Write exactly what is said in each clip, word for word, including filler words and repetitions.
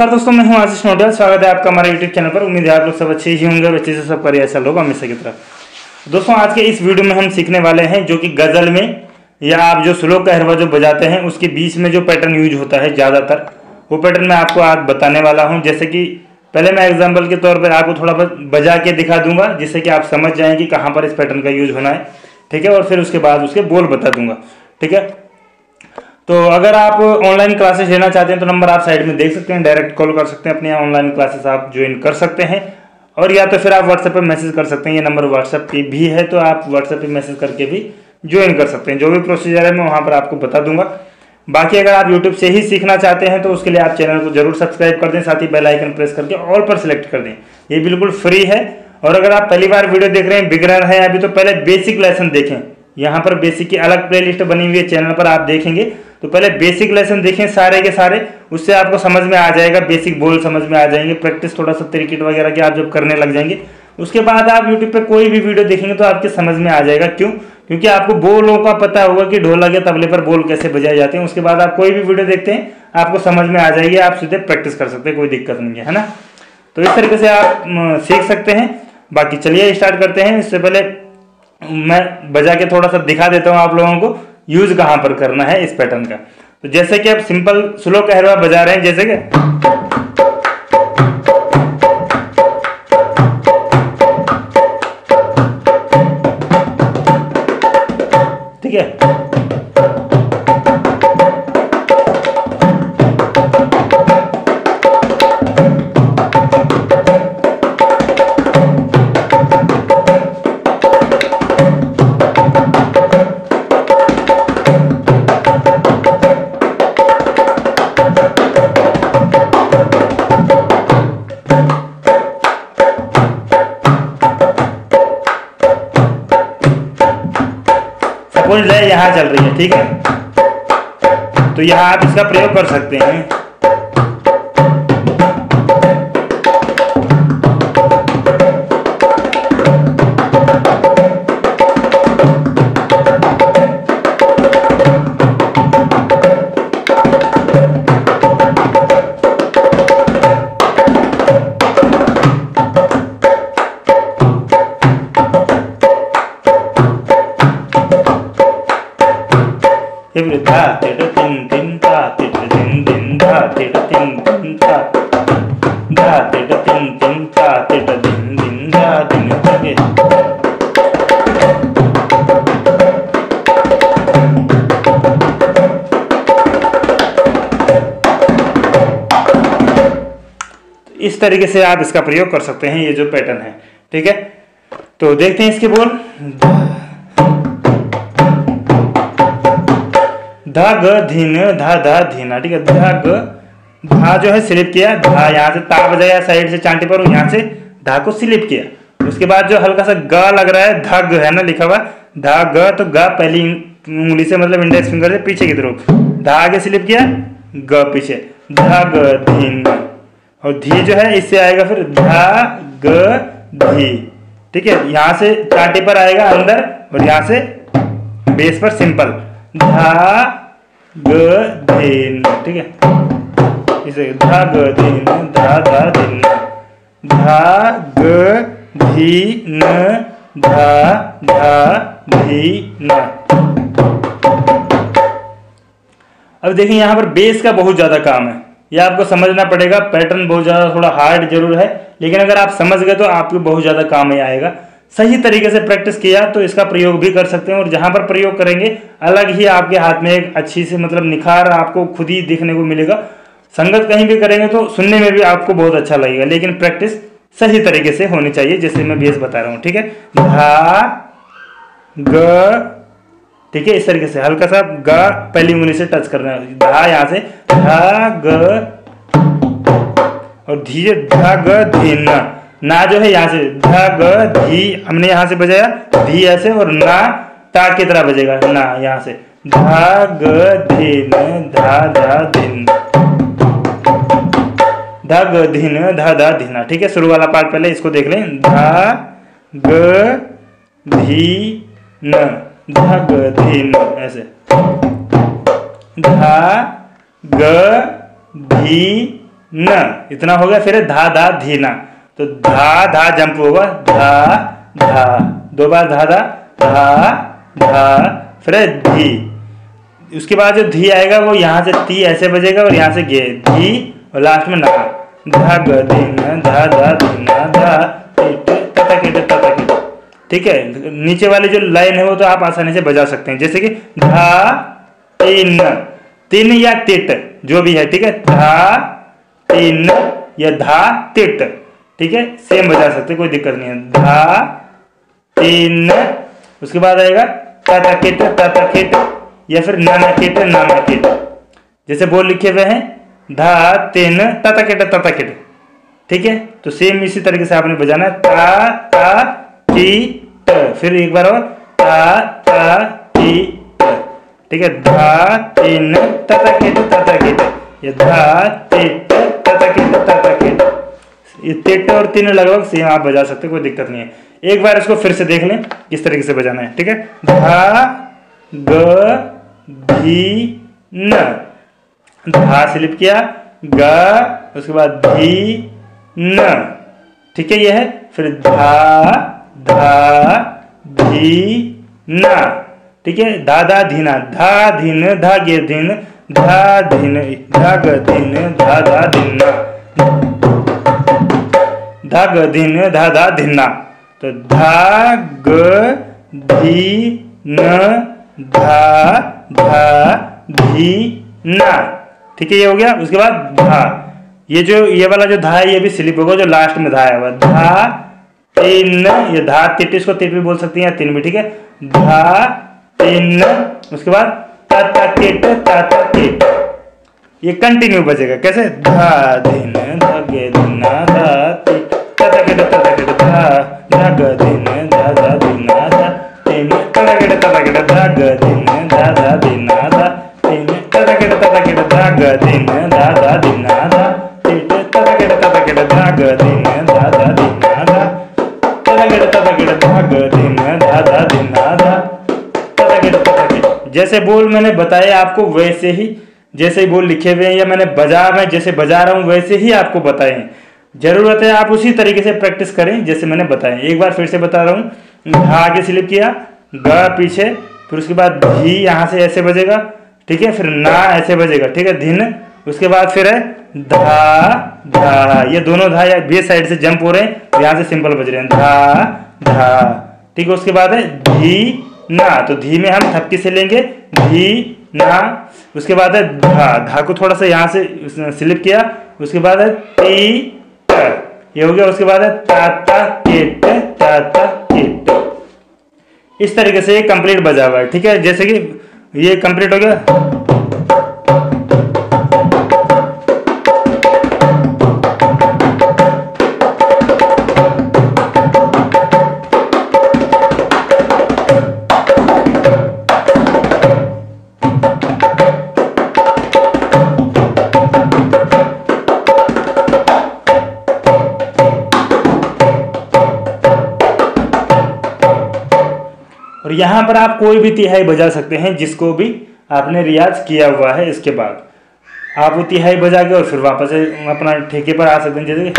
नमस्कार दोस्तों, मैं हूं आशीष नोटियाल। स्वागत है आपका हमारे यूट्यूब चैनल पर। उम्मीद है आप लोग सब अच्छे ही होंगे, अच्छे से सब करिए, ऐसा लोग हमेशा की तरफ। दोस्तों आज के इस वीडियो में हम सीखने वाले हैं जो कि गज़ल में या आप जो स्लो कहरवा जो बजाते हैं उसके बीच में जो पैटर्न यूज होता है ज़्यादातर, वो पैटर्न मैं आपको आज बताने वाला हूँ। जैसे कि पहले मैं एग्जाम्पल के तौर पर आपको थोड़ा बहुत बजा के दिखा दूंगा जिससे कि आप समझ जाएँ कि कहाँ पर इस पैटर्न का यूज होना है, ठीक है। और फिर उसके बाद उसके बोल बता दूंगा, ठीक है। तो अगर आप ऑनलाइन क्लासेस लेना चाहते हैं तो नंबर आप साइड में देख सकते हैं, डायरेक्ट कॉल कर सकते हैं, अपनी ऑनलाइन क्लासेस आप ज्वाइन कर सकते हैं। और या तो फिर आप व्हाट्सएप पे मैसेज कर सकते हैं, ये नंबर व्हाट्सएप पे भी है तो आप व्हाट्सएप पे मैसेज करके भी ज्वाइन कर सकते हैं। जो भी प्रोसीजर है मैं वहाँ पर आपको बता दूंगा। बाकी अगर आप यूट्यूब से ही सीखना चाहते हैं तो उसके लिए आप चैनल को जरूर सब्सक्राइब कर दें, साथ ही बेल आइकन प्रेस करके ऑल पर सिलेक्ट कर दें। ये बिल्कुल फ्री है। और अगर आप पहली बार वीडियो देख रहे हैं, बिगिनर है अभी, तो पहले बेसिक लेसन देखें। यहाँ पर बेसिक की अलग प्लेलिस्ट बनी हुई है चैनल पर, आप देखेंगे तो पहले बेसिक लेसन देखें सारे के सारे, उससे आपको समझ में आ जाएगा, बेसिक बोल समझ में आ जाएंगे। प्रैक्टिस थोड़ा सा क्रिकेट वगैरह की आप जब करने लग जाएंगे उसके बाद आप यूट्यूब पे कोई भी वीडियो देखेंगे तो आपके समझ में आ जाएगा। क्यों? क्योंकि आपको बोलों का पता होगा कि ढोलक या तबले पर बोल कैसे बजाए जाते हैं। उसके बाद आप कोई भी वीडियो देखते हैं आपको समझ में आ जाएगी, आप सीधे प्रैक्टिस कर सकते हैं, कोई दिक्कत नहीं है, है ना। तो इस तरीके से आप सीख सकते हैं। बाकी चलिए स्टार्ट करते हैं। इससे पहले मैं बजा के थोड़ा सा दिखा देता हूँ आप लोगों को यूज कहाँ पर करना है इस पैटर्न का। तो जैसे कि आप सिंपल स्लो कहरवा बजा रहे हैं, जैसे कि ठीक है। सपोज लय यहाँ चल रही है, ठीक है, तो यहाँ आप इसका प्रयोग कर सकते हैं। धा तिट तिन तिन धा तिट तिन तिन धा तिट तिन तिन धा धा तिट तिन तिन धा तिट तिन तिन धा तिन तिन। इस तरीके से आप इसका प्रयोग कर सकते हैं, ये जो पैटर्न है, ठीक है। तो देखते हैं इसके बोल। धा ग धीन धा धा धीना, ठीक है। धा ग धा जो है स्लिप किया, धा यहाँ से ता बजाया साइड से चांटी पर, यहाँ से धा को स्लिप किया। उसके बाद जो हल्का सा ग लग रहा है, धग है ना लिखा हुआ, धा ग, तो ग पहली उंगली से मतलब इंडेक्स फिंगर से पीछे की तरफ, धा आगे स्लिप किया, ग पीछे, धा ग धीन। और धी जो है इससे आएगा फिर धा ग धी, ठीक है। यहाँ से चांटी पर आएगा अंदर और यहाँ से बेस पर सिंपल धा ग धीन, ठीक है। इसे धा ग धीन धा धा धीन, धा ग धीन धा धा धीन। अब देखिए यहाँ पर बेस का बहुत ज्यादा काम है, ये आपको समझना पड़ेगा। पैटर्न बहुत ज्यादा थोड़ा हार्ड जरूर है, लेकिन अगर आप समझ गए तो आपको बहुत ज्यादा काम में आएगा। सही तरीके से प्रैक्टिस किया तो इसका प्रयोग भी कर सकते हैं। और जहां पर प्रयोग करेंगे अलग ही आपके हाथ में एक अच्छी से मतलब निखार आपको खुद ही देखने को मिलेगा। संगत कहीं भी करेंगे तो सुनने में भी आपको बहुत अच्छा लगेगा, लेकिन प्रैक्टिस सही तरीके से होनी चाहिए, जैसे मैं बेस बता रहा हूँ, ठीक है। धा ग, ठीक है, इस तरीके से हल्का सा ग पहली उंगली से टच करना है, धा यहाँ से धा ग, और धीरे धा ग धीन ना जो है यहाँ से धा ग धी, हमने यहाँ से बजाया धी ऐसे, और ना ता की तरह बजेगा ना, यहाँ से धा ग धीन धा धा धीन, धा ग धीन धा धा धीना, ठीक है। शुरू वाला पार्ट पहले इसको देख लें। धा ग धी न, धा ग धी न, ऐसे धा ग धी न, इतना हो गया। फिर है धा धा धीना, तो धा धा जंप होगा, धा धा, दो बार धा धा धा धा, फिर है धी। उसके बाद जो धी आएगा वो यहाँ से ती ऐसे बजेगा और यहाँ से गे, धी और लास्ट में ना, धा ग दिन धा धा धीना धा तता किट तता किट। ठीक है, नीचे वाली जो लाइन है वो तो आप आसानी से बजा सकते हैं, जैसे कि धा तीन, तीन या तिट जो भी है, ठीक है, धा तीन या धा तिट, ठीक है, सेम बजा सकते, कोई दिक्कत नहीं है। धा तीन, उसके बाद आएगा तता किट तता किट, या फिर नाना किट नाना किट, जैसे बोल लिखे हुए हैं धा तीन तता किट तता किट। ठीक है, तो सेम इसी तरीके से आपने बजाना है, ता ता ती त, फिर एक बार और ता ता ती त। ठीक है, धा तीन तता किट तता किट, ये धा तिट तता किट तता किट। ये तिट और तीन लगभग सेम आप बजा सकते, कोई दिक्कत नहीं है। एक बार इसको फिर से देख लें किस तरीके से बजाना है। ठीक है, धा ग धी न, धा स्लिप किया, ग, उसके बाद धी न। ठीक है, ये है। फिर धा धा धी ना, ठीक है, धा धा धीना, धा धीन धा गे धीन धा धीन धा ग धीन धा धा धीना, धा ग धीन धा धा धीना। तो धा ग धी न धा धा धी ना। ठीक है, ये हो गया। उसके बाद धा, ये जो ये वाला जो धा है ये भी स्लिप होगा, जो लास्ट में धा है वह धा तीन, ये धा तिट, इसको तिट भी बोल सकती हैं, तीन भी। ठीक है, धा तीन, उसके बाद तता किट तता किट, ये कंटिन्यू बजेगा। कैसे, धा दिन धा गे दिन धा तिट तता किट तता किट, धा धा ग दिन धा धा दिन धा तीन तता किट तता किट, धा ग दिन धा धा दिन धा तीन तता किट तता किट, धा ग दिन धा धा दिन धा तिट तता किट तता किट, धा ग दिन धा धा दिन धा तता किट तता किट, धा ग दिन धा धा दिन धा तता किट तता किट। जैसे बोल मैंने बताया आपको वैसे ही, जैसे ही बोल लिखे हुए हैं या मैंने बजा मैं जैसे बजा रहा हूँ वैसे ही आपको बताएं। जरूरत है आप उसी तरीके से प्रैक्टिस करें जैसे मैंने बताया। एक बार फिर से बता रहा हूँ, धा आगे स्लिप किया, ग पीछे, फिर उसके बाद धी यहाँ से ऐसे बजेगा। ठीक है, फिर ना ऐसे बजेगा। ठीक है, धिन, उसके बाद फिर है धा धा, ये दोनों धा या बे साइड से जंप हो रहे हैं, यहाँ से सिंपल बज रहे हैं, धा धा। ठीक है, उसके बाद है धी ना, तो धी में हम थपकी से लेंगे, धी ना। उसके बाद है धा, धा को थोड़ा सा यहाँ से स्लिप किया, उसके बाद है ती त, ये हो गया। उसके बाद है ताता किट ताता किट। इस तरीके से ये कंप्लीट बजा हुआ है। ठीक है, जैसे कि ये कंप्लीट हो गया। और यहाँ पर आप कोई भी तिहाई बजा सकते हैं जिसको भी आपने रियाज किया हुआ है। इसके बाद आप वो तिहाई बजा के और फिर वापस अपना ठेके पर आ सकते हैं। जैसे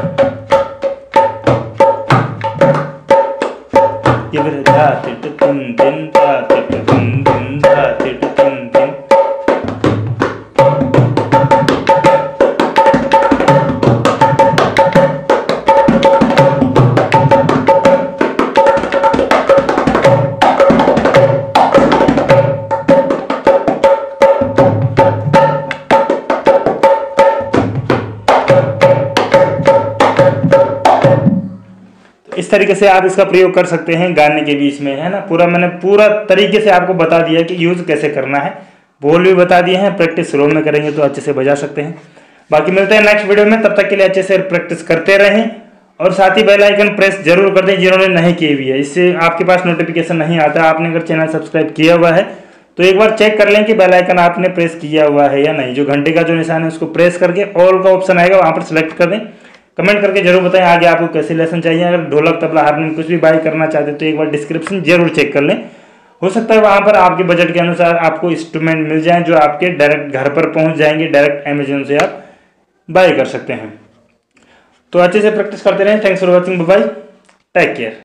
ये फिर धा तिट तिन तिन धा तिट तिन तिन धा तिट तिन तिन। इस तरीके से आप इसका प्रयोग कर सकते हैं गाने के बीच में, है ना। पूरा मैंने पूरा तरीके से आपको बता दिया कि यूज कैसे करना है, बोल भी बता दिए हैं। प्रैक्टिस स्लो में करेंगे तो अच्छे से बजा सकते हैं। बाकी मिलते हैं नेक्स्ट वीडियो में, तब तक के लिए अच्छे से प्रैक्टिस करते रहें और साथ ही बेल आइकन प्रेस जरूर कर दें जिन्होंने नहीं की हुई है। इससे आपके पास नोटिफिकेशन नहीं आता। आपने अगर चैनल सब्सक्राइब किया हुआ है तो एक बार चेक कर लें कि बेल आइकन आपने प्रेस किया हुआ है या नहीं। जो घंटे का जो निशान है उसको प्रेस करके ऑल का ऑप्शन आएगा, वहाँ पर सिलेक्ट कर दें। कमेंट करके जरूर बताएं आगे आपको कैसे लेसन चाहिए। अगर ढोलक तबला हारमोनियम कुछ भी बाई करना चाहते तो एक बार डिस्क्रिप्शन जरूर चेक कर लें। हो सकता है वहाँ पर आपके बजट के अनुसार आपको इंस्ट्रूमेंट मिल जाए जो आपके डायरेक्ट घर पर पहुँच जाएंगे, डायरेक्ट अमेजोन से आप बाय कर सकते हैं। तो अच्छे से प्रैक्टिस करते रहें। Thanks for watching, bye bye, take care.